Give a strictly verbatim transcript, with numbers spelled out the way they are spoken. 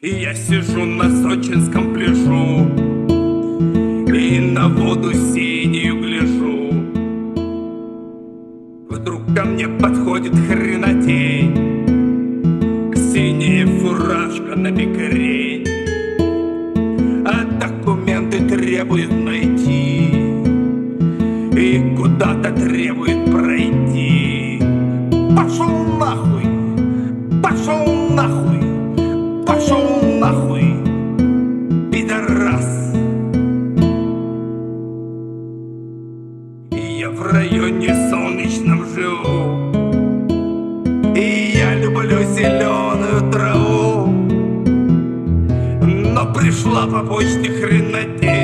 И я сижу на сочинском пляжу и на воду синюю гляжу. Вдруг ко мне подходит хренотень, синяя фуражка на бекрень, а документы требует найти и куда-то требует пройти. Пошел нахуй, пошел нахуй, пошел нахуй, пидорас. Я в районе солнечном живу, и я люблю зеленую траву, но пришла по почте хренотень.